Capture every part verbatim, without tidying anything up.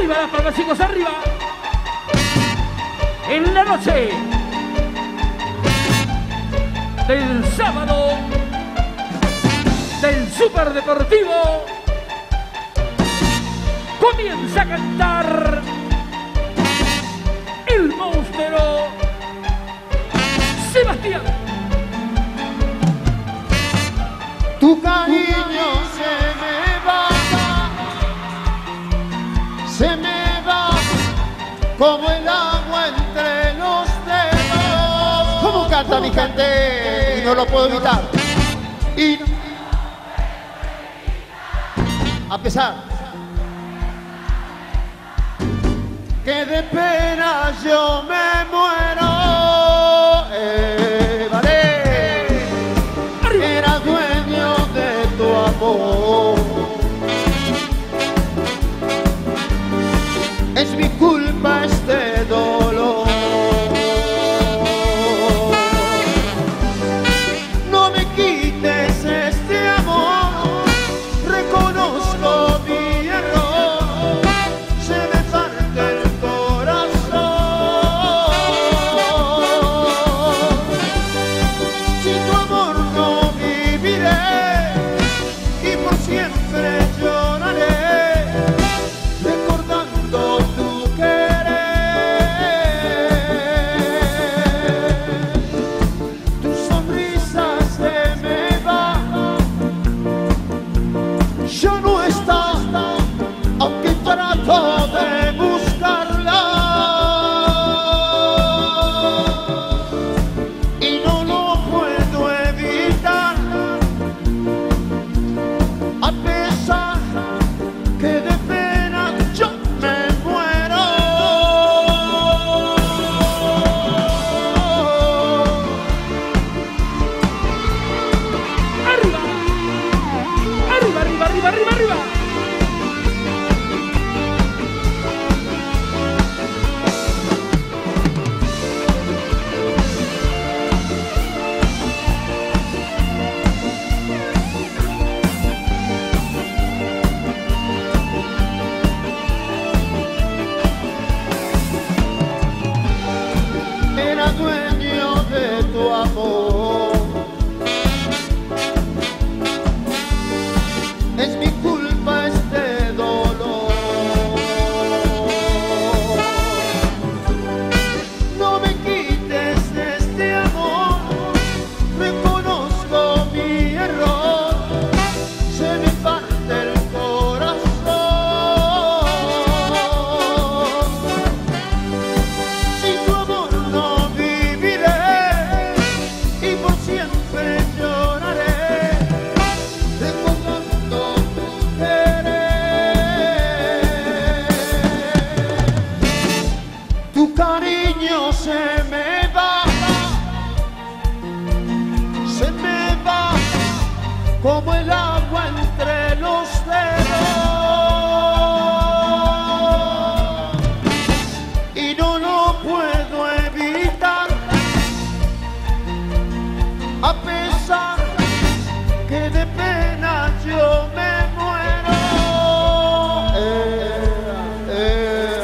Arriba las palmas, chicos, arriba. En la noche del sábado del Superdeportivo comienza a cantar el monstruo Sebastián. Tu cariño se me va, se me va como el agua entre los dedos. ¿Cómo canta mi gente? Y no lo puedo evitar. Y no... a pesar que de pena yo me muero. Eh, vale. Era dueño de tu amor. Es mi culpa este dolor. No me quites este amor. Reconozco mi error. Se me parte el corazón. Sin tu amor no viviré y por siempre lloraré recordando tu querer. Tu sonrisa se me va, ya no está, aunque trato de buscarla y no lo puedo evitar, a pesar que de pena yo me muero. Arriba, arriba, arriba, arriba, arriba, arriba. Era dueño de tu amor. Es mi culpa este dolor. No me quites este amor. Reconozco mi error. Se me parte el corazón. Sin tu amor no viviré y por siempre lloraré recordando tu querer. Tu cariño se me va, se me va como el agua entre los dedos y no lo puedo evitar, a pesar que de pena yo me muero. Eh, eh.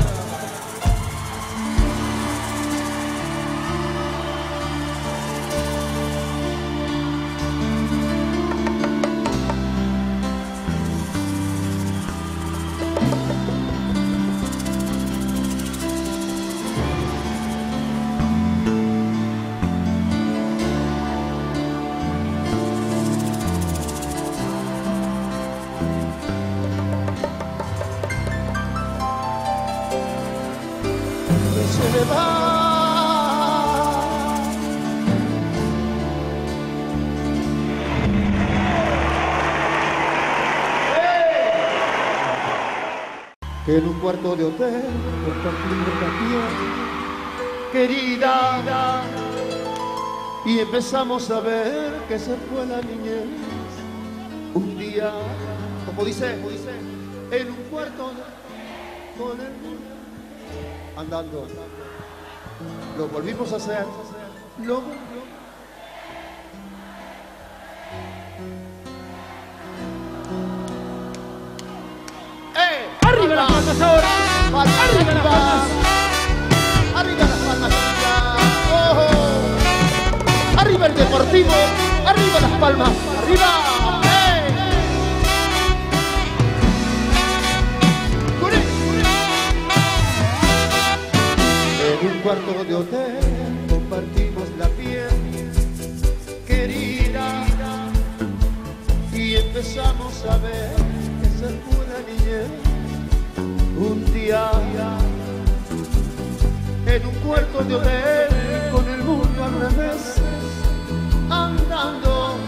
Que se me va. Que en un cuarto de hotel compartimos la piel, querida, y empezamos a ver que se fue la niñez. Un día, como dice, como dice, en un cuarto con el andando, lo volvimos a hacer, lo ¡Arriba las palmas ahora! Arriba las palmas. Arriba las palmas. Oh. Arriba el Deportivo. Arriba las palmas. Arriba. ¡Hey! En un cuarto de hotel compartimos la piel, querida, y empezamos a ver que se fue la niñez. Un día en un cuarto de hotel con el mundo al revés, andando,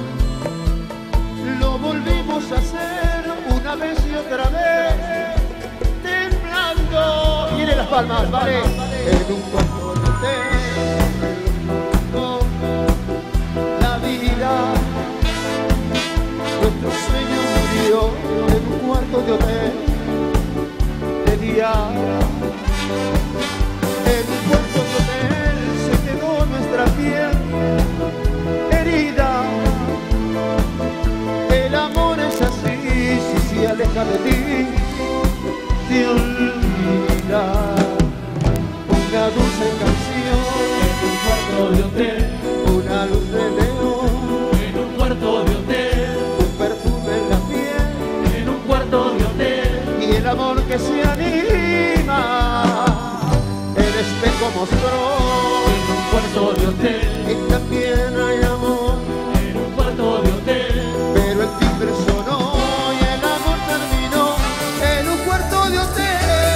lo volvimos a hacer una vez y otra vez, temblando. Miren las palmas, vale. En un cuarto de hotel con la vida, nuestro sueño murió en un cuarto de hotel de día. En un cuarto de hotel se quedó nuestra piel herida. El amor es así, si se aleja de ti, te olvida. Una dulce canción en un cuarto de hotel, una luz de neón en un cuarto de hotel, un perfume en la piel en un cuarto de hotel, y el amor que se anima. El espejo mostró en un cuarto de hotel, y también hay amor, en un cuarto de hotel, pero el timbre sonó y el amor terminó en un cuarto de hotel.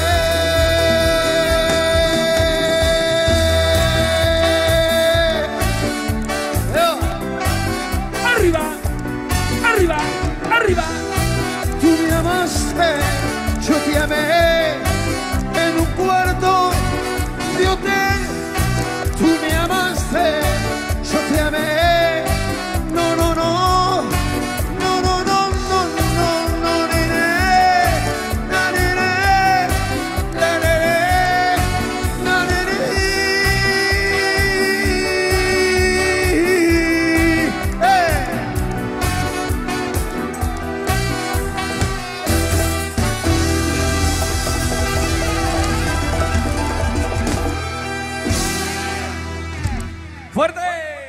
Arriba, arriba, arriba. Tú me amaste, yo te amé en un cuarto de hotel. Tú me amaste, yo te amé. No, no, no, no, no, no, no, no, no, nene, na, nene, la, nene, na, nene. ¡Eh! ¡Fuerte!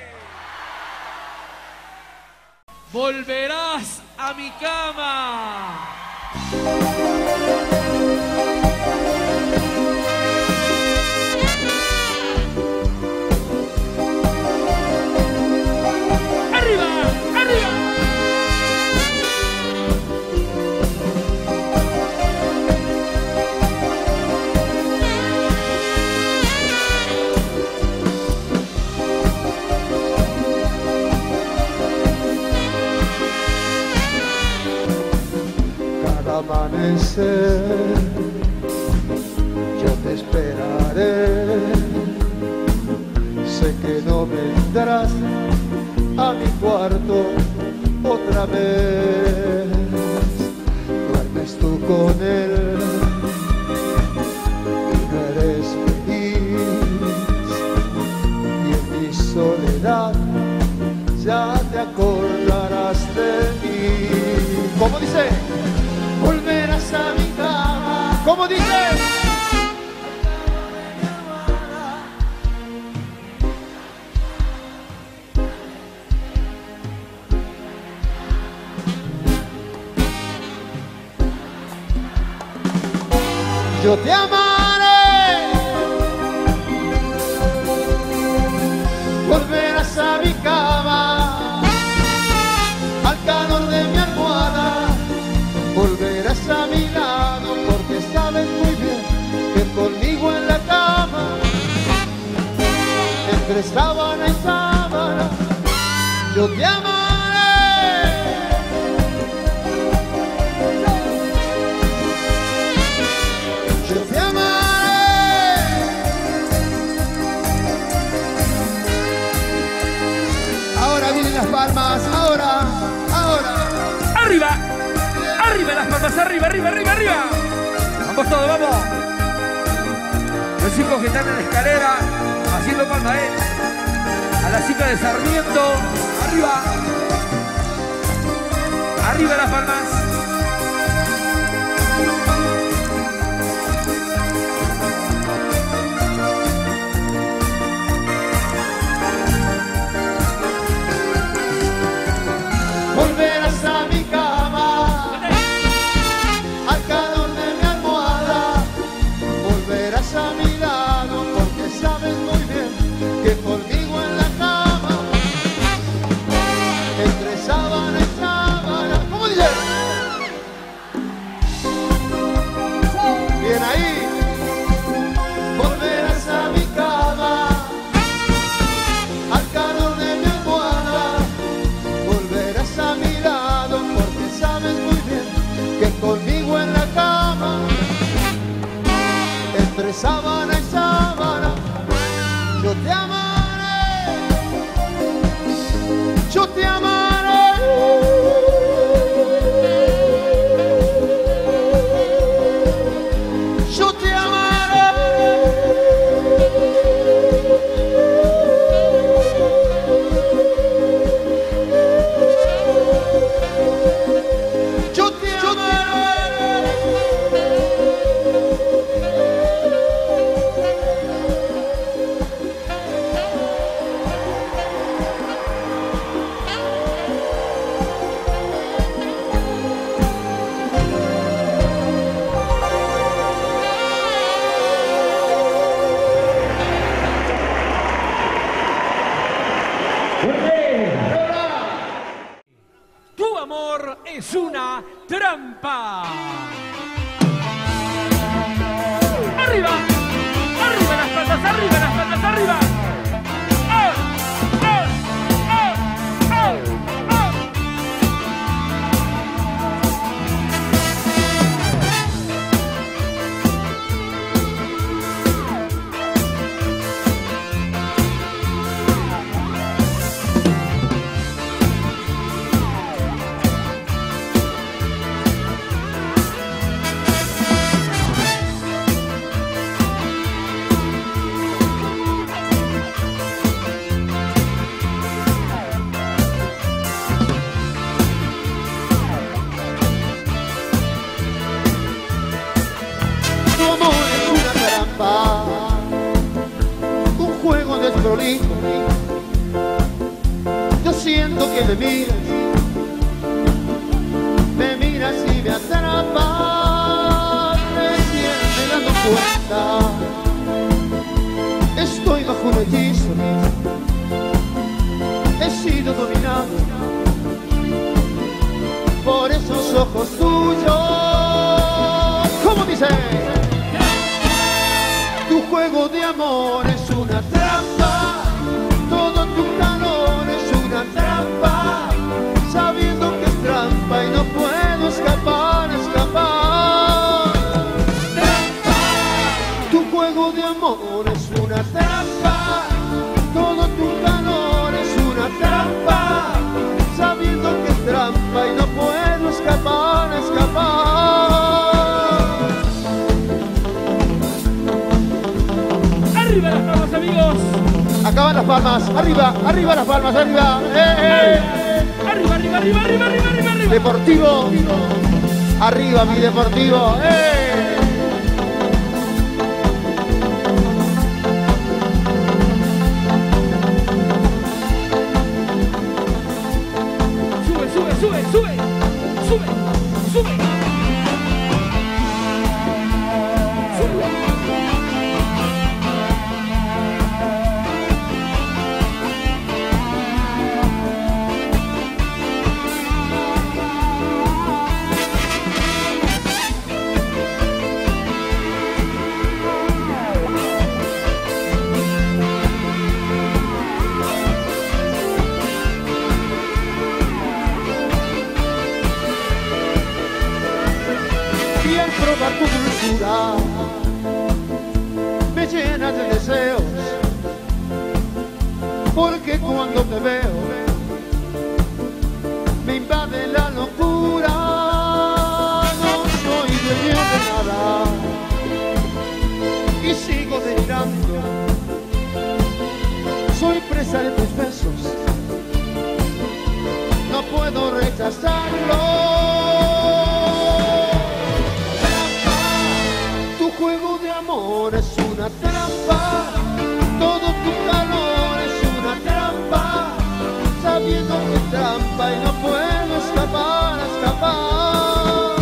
Volverás a mi cama. ¡Arriba! ¡Arriba! Cada amanecer yo te esperaré. Sé que no vendrás a mi cuarto otra vez. Duermes tú con él y no eres feliz, y en mi soledad ya te acordarás de mí. ¿Cómo dice? Volverás a mi cama. ¿Cómo dice? Yo te amaré. Volverás a mi cama, al calor de mi almohada. Volverás a mi lado, porque sabes muy bien que conmigo en la cama, entre sábana y sábana, yo te amaré. Yo te amaré. Ahora vienen las palmas, ahora, ahora. ¡Arriba! ¡Arriba las palmas! ¡Arriba, arriba, arriba, arriba! Vamos todos, vamos. Los chicos que están en la escalera haciendo palmas, ¿eh? A la chica de Sarmiento. ¡Arriba! ¡Arriba las palmas! amor es una trampa. ¡Arriba! ¡Arriba las patas! ¡Arriba las patas! ¡Arriba! ¡Ah! ¡Ah! ¡Ah! ¡Ah! ¡Ah! Un juego desprolijo. Yo siento que me miras, me miras y me atrapas. Recién dando cuenta, estoy bajo un hechizo. He sido dominado por esos ojos tuyos. ¿Cómo dice? Tu juego de amor es una trampa, todo tu calor es una trampa, sabiendo que es trampa y no puedo escapar, escapar. Trampa. Tu juego de amor es una trampa, todo tu calor es una trampa, sabiendo que es trampa y no puedo escapar, escapar. ¡Arriba las palmas, amigos! Acaban las palmas, arriba, arriba las palmas, arriba. ¡Eh, eh! ¡Arriba, arriba, arriba, arriba, arriba, arriba, arriba! Deportivo, arriba mi Deportivo. ¡Eh! ¡Sube, sube, sube, sube! ¡Sube, sube! Probar tu dulzura me llena de deseos, porque cuando te veo me invade la locura. No soy dueño de nada y sigo delirando, soy presa de tus besos, no puedo rechazarlo. Tu juego de amor es una trampa, todo tu calor es una trampa, sabiendo que es trampa y no puedo escapar, escapar.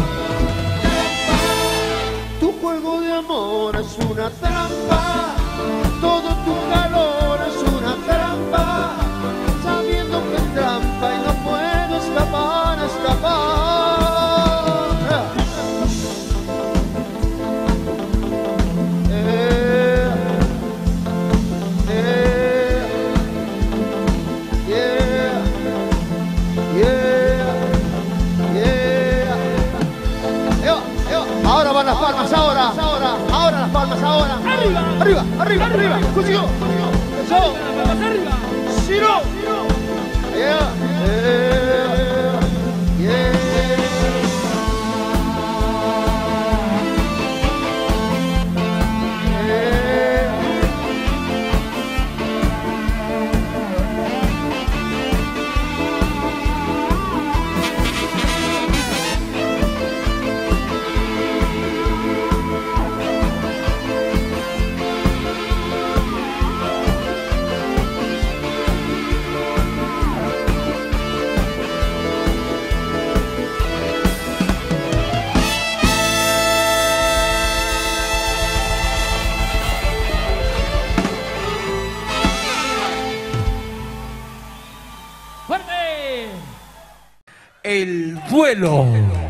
Tu juego de amor es una trampa, todo tu calor es una trampa, sabiendo que es trampa y no puedo escapar, escapar. Ahora van las palmas, ahora, ahora, ahora las palmas, ahora. Arriba, arriba, arriba, arriba. Consigo, eso. Arriba. Ciro. Yeah, yeah, yeah. el duelo.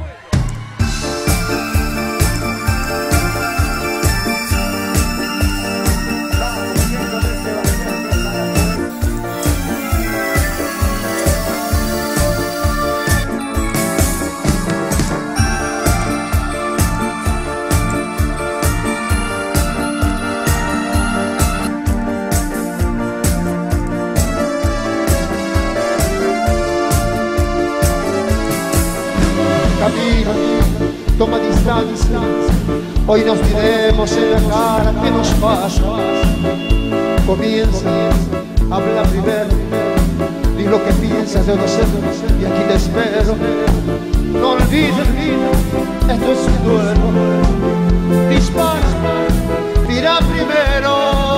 Camina, toma distancia, hoy nos diremos en la cara qué nos pasa. Comienza, habla primero, di lo que piensas de nosotros y aquí te espero. No olvides, esto es un duelo. Dispara, tira primero.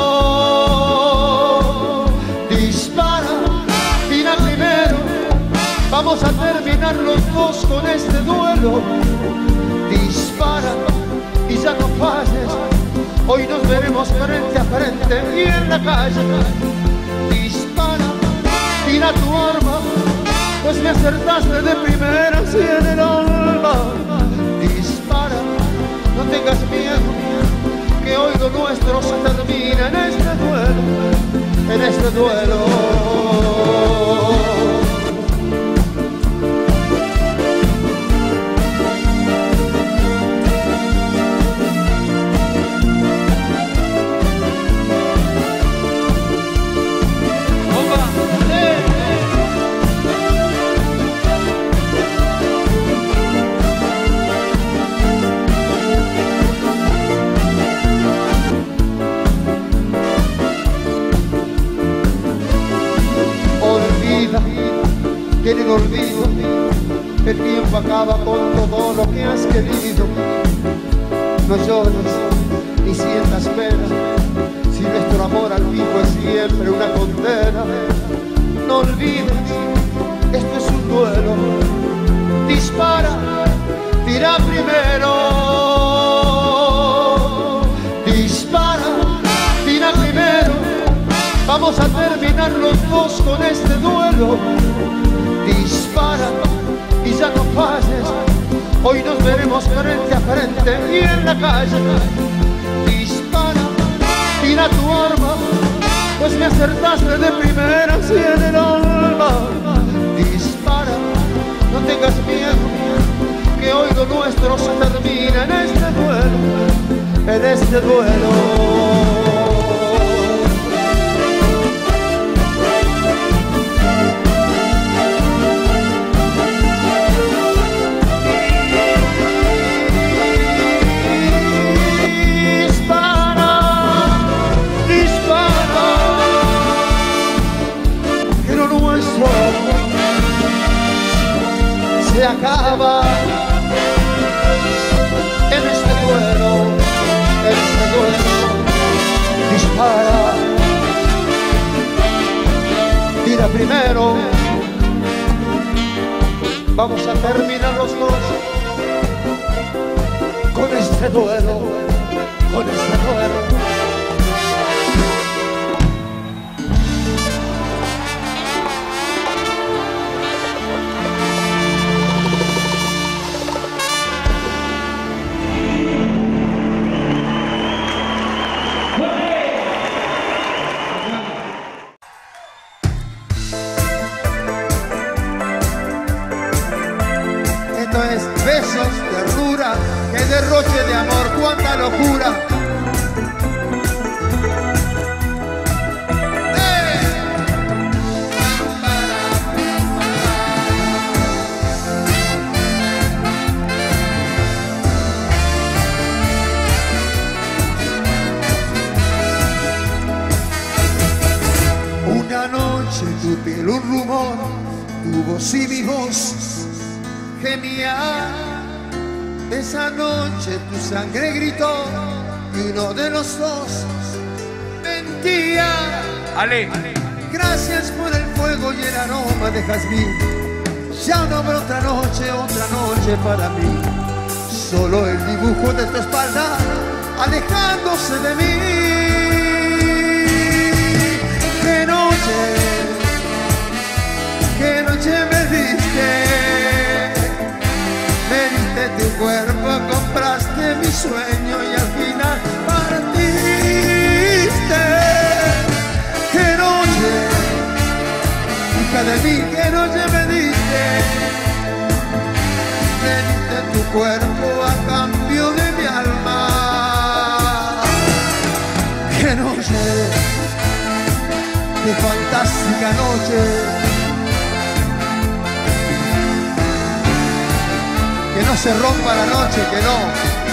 Dispara, tira primero. Vamos a terminar los dos con este duelo. Dispara y ya no falles. Hoy nos veremos frente a frente y en la calle. Dispara, tira tu arma, pues me acertaste de primera y en el alma. Dispara, no tengas miedo, que hoy lo nuestro se termina en este duelo, en este duelo. Que en el olvido el tiempo acaba con todo lo que has querido. No llores ni sientas pena, si nuestro amor al vivo es siempre una condena. No olvides, esto es un duelo. Dispara, tira primero. Dispara, tira primero. Vamos a terminar los dos con este duelo. Dispara y ya no falles. Hoy nos veremos frente a frente y en la calle. Dispara, tira tu arma, pues me acertaste de primera y en el alma. Dispara, no tengas miedo, que hoy lo nuestro se termina en este duelo, en este duelo. Se acaba en este duelo, en este duelo. Dispara, tira primero. Vamos a terminar los dos con este duelo, con este duelo. Besos, ternura, que derroche de amor, cuánta locura. ¡Eh! Una noche tu piel un rumor, tu voz y mi voz gemía. Esa noche tu sangre gritó y uno de los dos mentía. Ale. Gracias por el fuego y el aroma de jazmín. Ya no habrá otra noche, otra noche para mí. Solo el dibujo de tu espalda alejándose de mí. Qué noche, qué noche me diste. Vente tu cuerpo a cambio de mi alma. Qué noche, qué fantástica noche. Que no se rompa la noche, que no.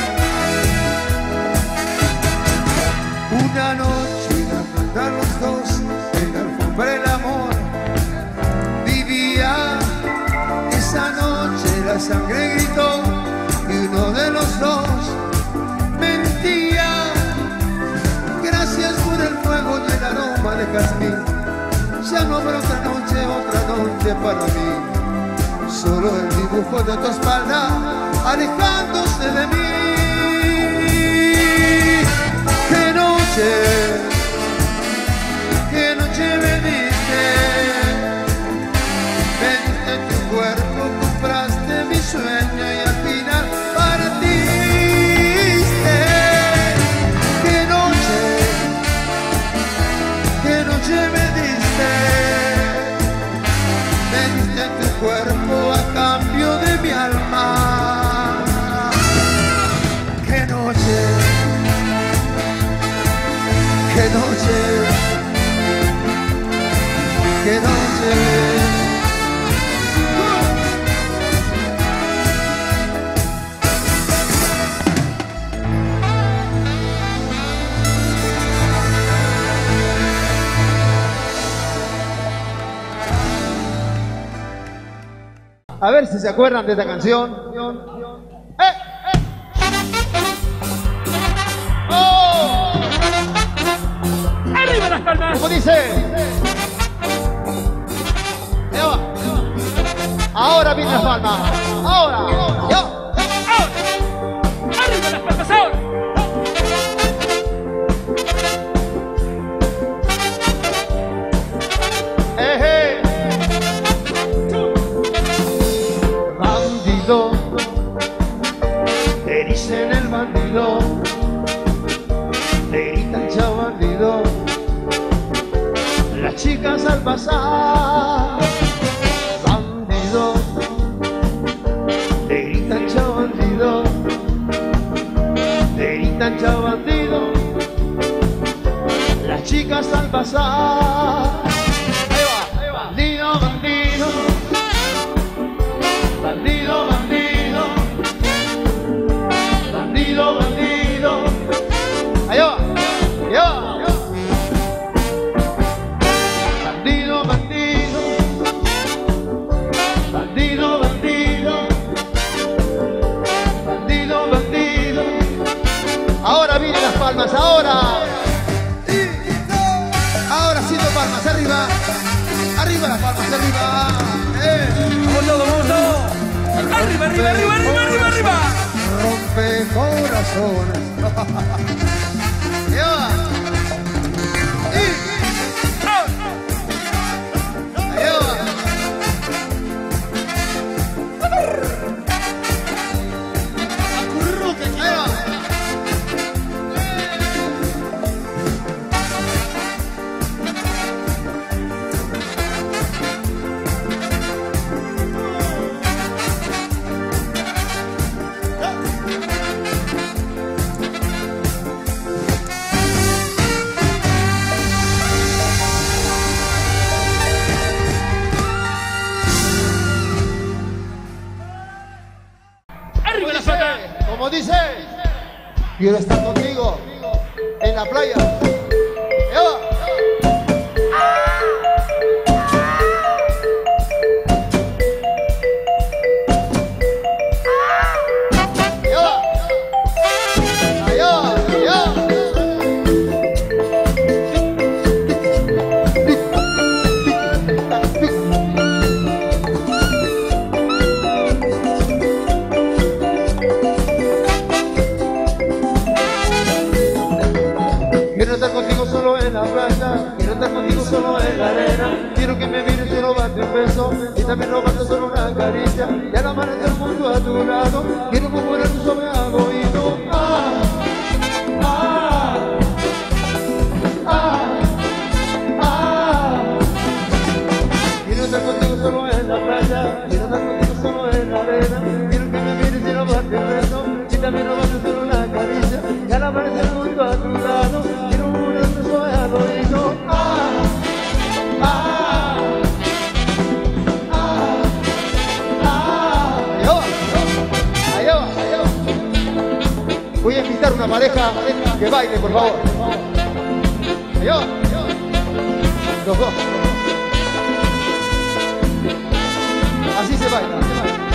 Una noche a cantar los dos en la alfombra el amor. Vivía esa noche, la sangre gritó y uno de los dos mentía. Gracias por el fuego y el aroma de jazmín. Ya no habrá otra noche, otra noche para mí. Solo el dibujo de tu espalda alejándose de mí. Qué noche, qué noche me diste. Vente tu cuerpo, compraste mi sueño y al final partiste. Qué noche, qué noche me diste. Me diste tu cuerpo a cambio de mi alma. Qué noche, qué noche, qué noche. A ver si se acuerdan de esta canción. ¡Eh! ¡Eh! ¡Oh! ¡Arriba las palmas! ¿Cómo dice? Ahí va. Ahora viene la palma. Ahora. Ya. ¡Ahora! ¡Arriba las palmas ahora! Eh, eh. Bandido, te dicen el bandido, te gritan chao bandido, las chicas al pasar. Bandido, te gritan chao bandido, te gritan chao bandido, las chicas al pasar. Ahí va, ahí va. Bandido, bandido. Bandido, bandido, bandido, bandido. Allá va, allá va. Bandido, bandido, bandido, bandido, bandido, bandido. Ahora vienen las palmas, ahora. Ahora sí, dos palmas, arriba, arriba las palmas, arriba. Eh. ¡Vamos todos, vamos todos! ¡Arriba, arriba, arriba, arriba, arriba, arriba! Rompe corazones. Ya. Y. Allá va. Acurruque, allá va. ¡Arriba las palmas! Como dice, quiero estar contigo en la playa. Ya va. Ya va. Allá, allá. Quiero estar contigo solo en la playa, quiero estar contigo solo en la arena. Quiero que me mires y robarte un beso y también robarte solo una caricia. Y al amanecer junto a tu lado, quiero murmurar tu suave oído. Ah, ah, ah, ah. Quiero estar contigo solo en la playa, quiero estar contigo solo en la arena. Quiero que me también no vas a hacer una caricia, y al amanecer junto a tu lado, quiero un beso al oído. Ah, ah, ah, ah. Allá va, allá va, allá va. Voy a invitar a una pareja que baile, por favor. Allá va, allá va. Los dos. Así se baila, así se baila.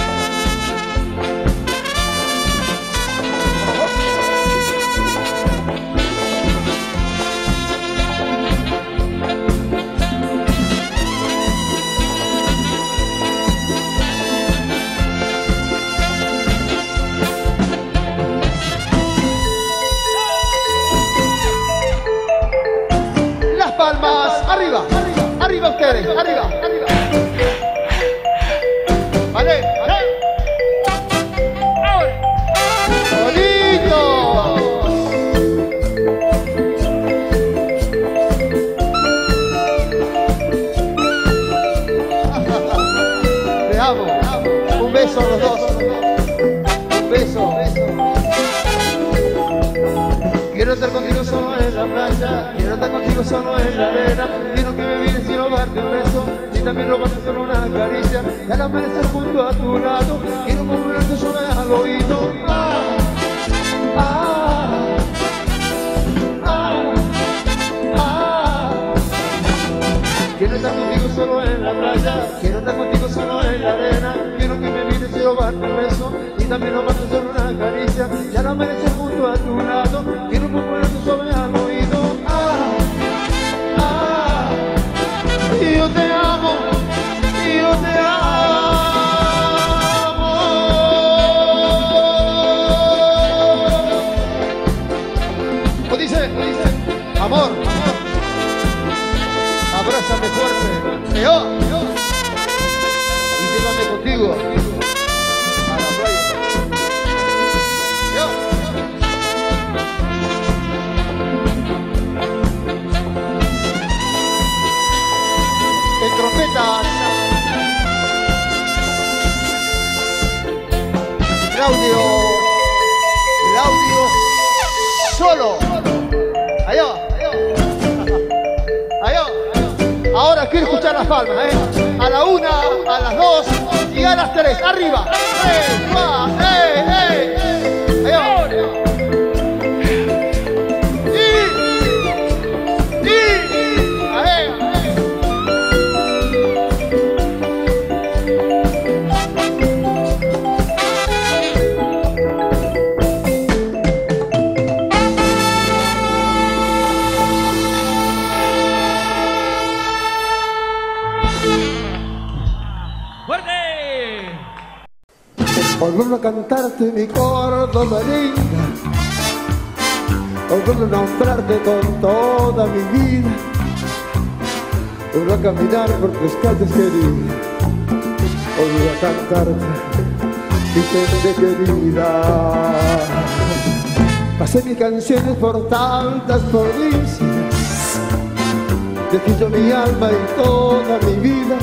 Las palmas, arriba, arriba, arriba ustedes, arriba, arriba. Vale, vale. ¡Bonito! Te amo. Un beso a los dos. Un beso. Quiero estar contigo solo en la playa, quiero estar contigo solo en la arena, quiero que me vienes y robarte un beso, y también robarte solo una caricia, y al amanecer junto a tu lado, quiero moverte solo al oído. Ah, ah, ah, ah. Quiero estar contigo solo en la playa, quiero estar contigo solo en la arena, quiero que me vienes y robarte un beso, y también robarte solo una caricia, y al amanecer junto a tu lado, quiero moverte solo al oído. Ah, ah, y yo te amo, y yo te amo. ¿Cómo dice? ¿Cómo dice? Amor, amor. Abrázame fuerte. Yo, yo. Y llévame contigo a la playa. Yo. En trompetas, Claudio, Claudio solo. Allá va, allá va. Allá va. Ahora quiero escuchar las palmas, ¿eh? A la una, a las dos y a las tres. Arriba. ¡Ey, va! ¡Ey, ey! Allá va. Y, y, ahí, ahí. Hoy vuelvo a cantarte mi Córdoba linda, hoy vuelvo a nombrarte con toda mi vida, vuelvo a caminar por tus calles querida, hoy vuelvo a cantarte mi gente querida. Pasé mis canciones por tantas provincias, dejé yo mi alma y toda mi vida,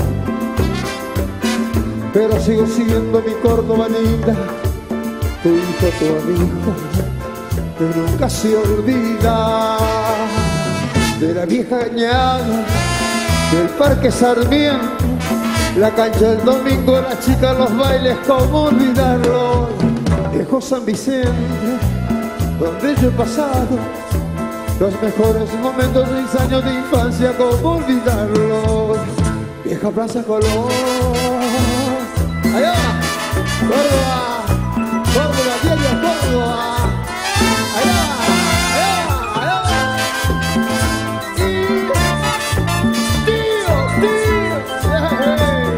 pero sigo siendo mi Córdoba linda, tu hijo, tu amigo, que nunca se olvida. De la vieja añada, del Parque Sarmiento, la cancha del domingo, la chica, los bailes, cómo olvidarlo. Viejo San Vicente, donde yo he pasado los mejores momentos de mis años de infancia, cómo olvidarlo. Vieja Plaza Colón, allá, Córdoba, Córdoba, diario Córdoba, allá, allá, allá. Tío, tío, tío, hey.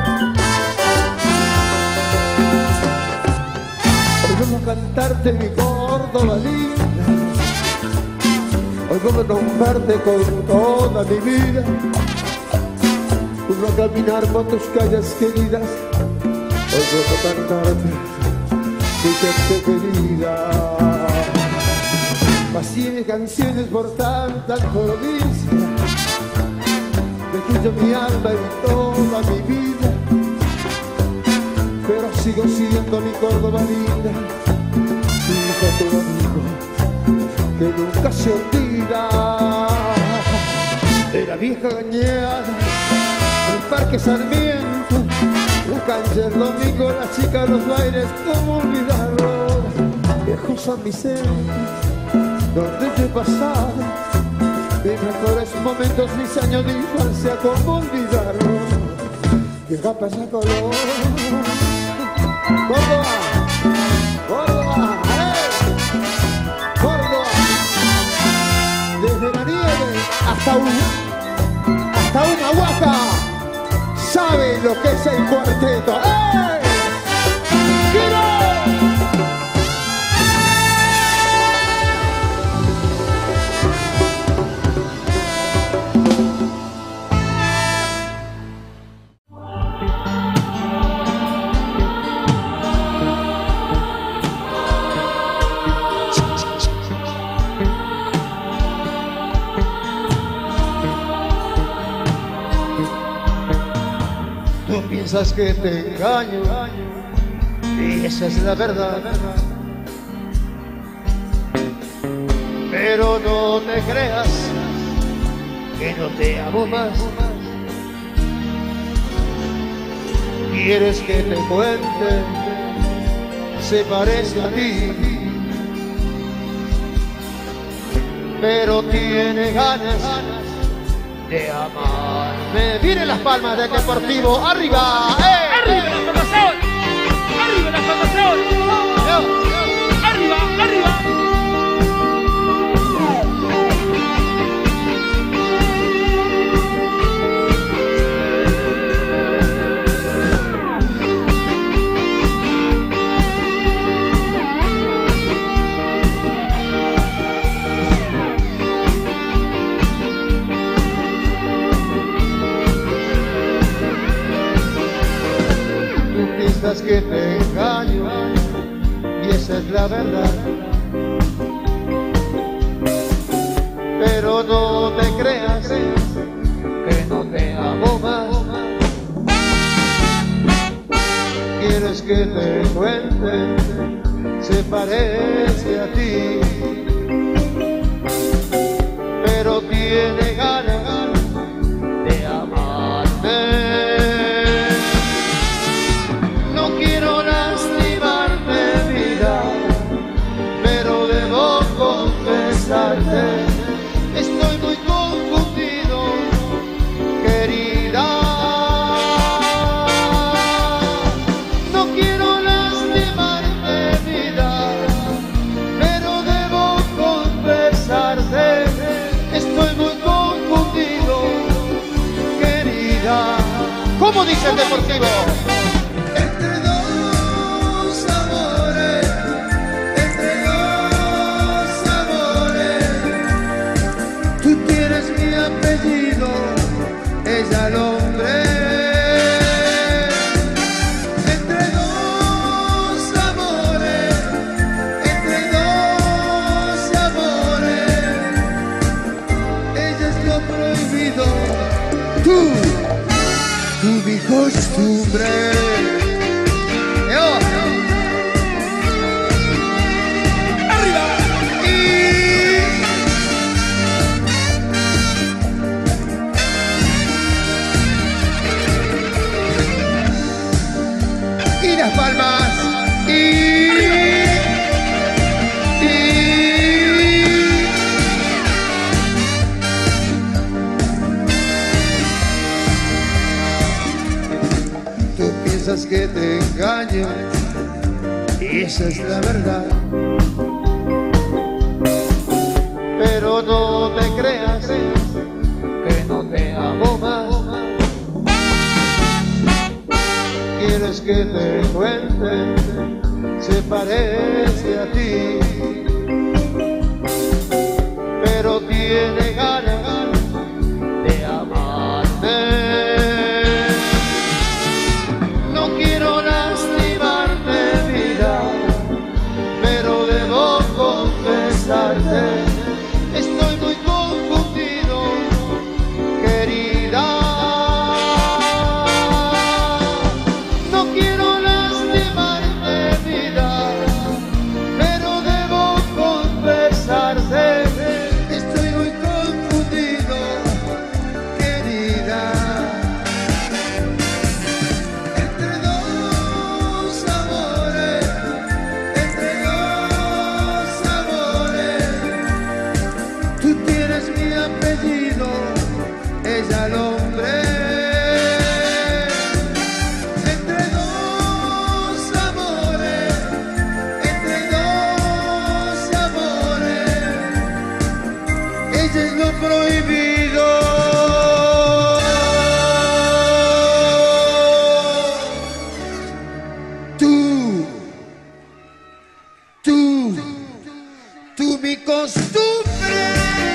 Hoy vamos a cantarte mi Córdoba linda, hoy vamos a nombrarte con toda mi vida, vamos a caminar por tus calles queridas, hoy voy a cantarte mi gente querida. Pasé canciones por tantas provincias, dejé yo mi alma y toda mi vida, pero sigo siendo mi Córdoba linda, otro amigo que nunca se olvida. De la vieja gañada, el parque Sarmiento, la cancha el domingo, la chica, los bailes, cómo olvidarlo. Viejo San Vicente, donde yo he pasado mis mejores momentos, mis años de infancia, cómo olvidarlo. Llega a pasar color. Córdoba, Córdoba, ¡eh! Córdoba, desde la nieve hasta un, hasta una huaca, saben lo que es el cuarteto. ¡Eh! ¡Quiero! Piensas que te engaño y esa es la verdad, pero no te creas que no te amo más. Quieres que te cuente, se parece a ti, pero tiene ganas de amarme. Miren las palmas del Deportivo, arriba, ¡eh! ¡Arriba la formación! ¡Arriba la formación! ¡Arriba, arriba! Que te engaño y esa es la verdad, pero no te creas que no te amo más. Quieres que te cuente, se parece a ti, pero tiene ganas de amarme. Estoy muy confundido, querida. No quiero lastimarte, vida, pero debo confesarte. Estoy muy confundido, querida. ¿Cómo dice el Deportivo? Ella el hombre, entre dos amores, entre dos amores, ella es lo prohibido, tú, tú mi costumbre. Las palmas y, y tú piensas que te engaño y esa es la verdad, pero no te creas que no te amo más. Quieres que te cuente, se parece a ti, pero tiene ganas de amarte. No quiero lastimarte, vida, pero debo confesarte. Estoy muy confundido, querida. Quiero lastimarte, vida, pero debo mi costumbre.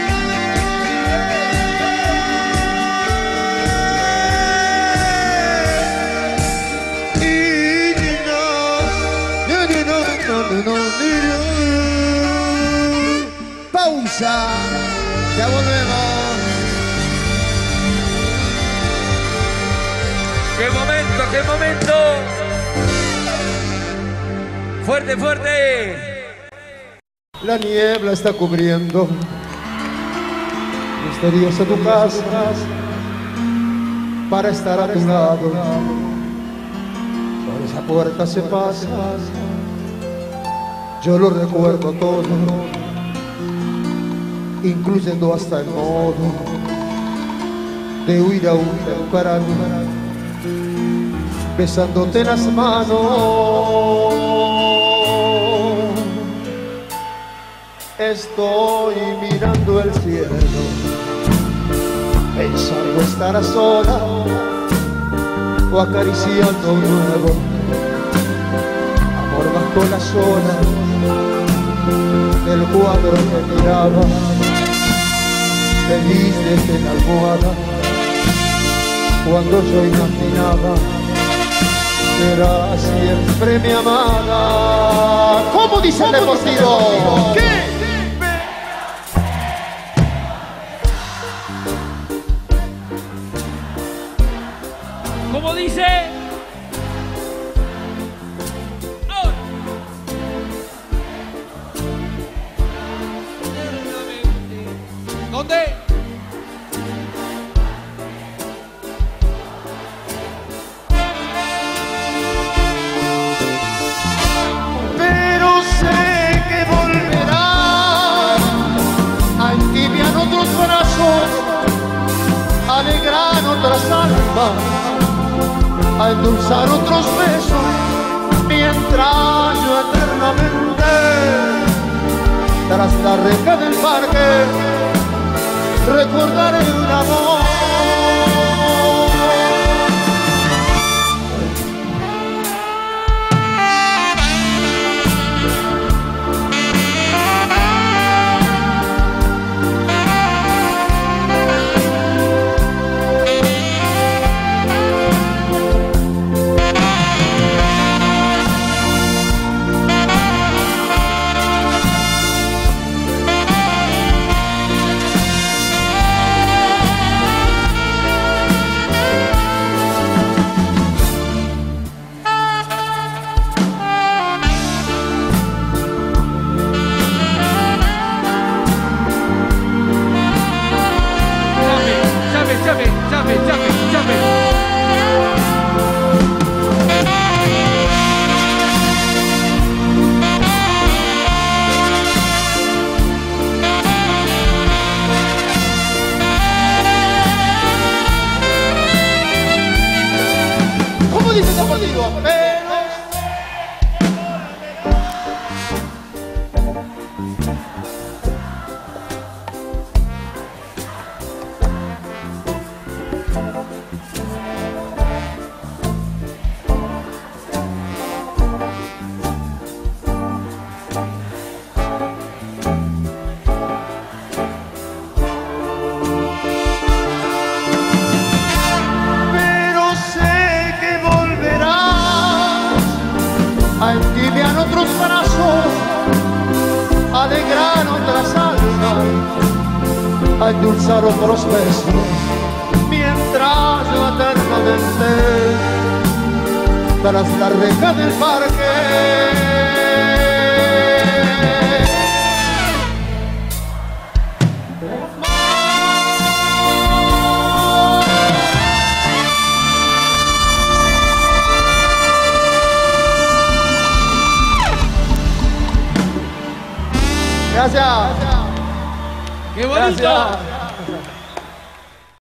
Y no, no, no, no, no, no, no. Pausa, ya volvemos. ¡Qué momento, qué momento! ¡Fuerte, fuerte! La niebla está cubriendo misteriosa tu casa para estar a tu lado. Por esa puerta se pasa, yo lo recuerdo todo, incluyendo hasta el modo de huir aún temprano, besándote las manos. Estoy mirando el cielo, pensando estar a sola o acariciando un nuevo amor bajo las olas del cuadro que miraba, feliz desde la almohada, cuando yo imaginaba será siempre mi amada. ¿Cómo dice el deportivo? ¿Qué? ¿Cómo dice? ¡Oh! ¿Dónde? Pero sé que volverás a entibiar otros brazos, a alegrar otras almas, a endulzar otros besos, mientras yo eternamente tras la reja del parque recordaré un amor. Llame, llame, llame, llame. ¿Cómo dice el deportivo? Pero a entibiar otros brazos, a alegrar otras almas, a endulzar otros besos, mientras yo eternamente tras la reja del parque Gracias. ¡Qué bonito! Gracias.